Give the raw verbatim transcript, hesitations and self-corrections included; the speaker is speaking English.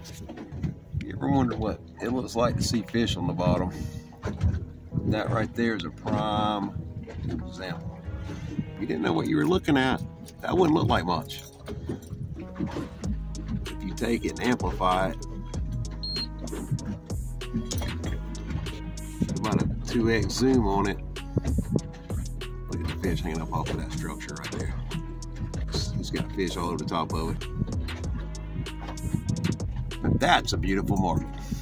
You ever wonder what it looks like to see fish on the bottom? That right there is a prime example. If you didn't know what you were looking at, that wouldn't look like much. If you take it and amplify it, about a two X zoom on it, look at the fish hanging up off of that structure right there. It's got fish all over the top of it. But that's a beautiful marble.